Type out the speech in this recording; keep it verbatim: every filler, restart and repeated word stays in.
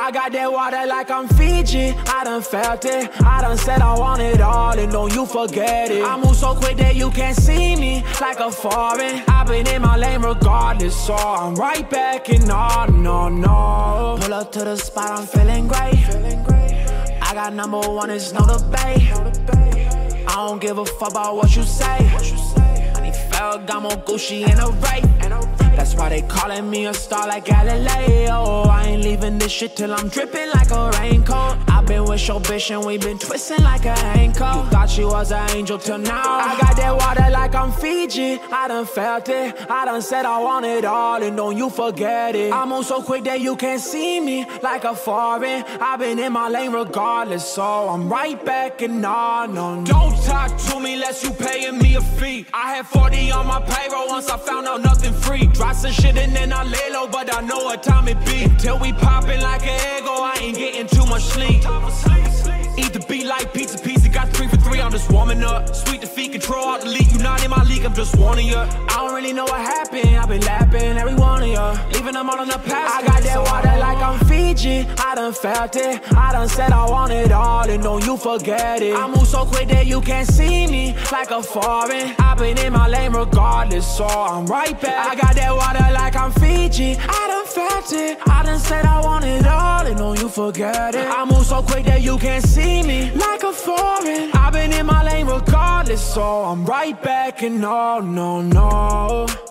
I got that water like I'm Fiji. I done felt it. I done said I want it all, and don't you forget it. I move so quick that you can't see me like a foreign. I've been in my lane regardless, so I'm right back in all, no, no. Pull up to the spot, I'm feeling great. I got number one, it's no debate. I don't give a fuck about what you say. I need Ferragamo, Gucci, and a Ray. That's why they calling me a star like Galileo. I ain't leaving this shit till I'm dripping like a raincoat. I've been with your bitch and we been twisting like a ankle. You thought she was an angel till now. I got that water like I'm Fiji. I done felt it. I done said I want it all, and don't you forget it. I move so quick that you can't see me like a foreign. I've been in my lane regardless, so I'm right back in all, no, no. Don't talk to me unless you paying me a fee. I had forty on my payroll once I found out nothing free. Drop some shit and then I lay low, but I know what time it be. Until we poppin' like an ego, I ain't getting too much sleep. Eat the beat like pizza, pizza, got three for three, I'm just warming up. Sweet defeat, control out the league, you not in my league, I'm just warning ya. I don't really know what happened, I've been lapping every one of ya, leaving them all in the past. I got that water like I'm Fiji. I done felt it. I done said I want it all, and don't you forget it. I move so quick that you can't see me like a foreign. I've been in my lane regardless, so I'm right back. I got that water like I'm Fiji. I done felt it. I done said I want it all, and don't you forget it. I move so quick that you can't see me like a foreign. I've been in my lane regardless, so I'm right back and no, no, no.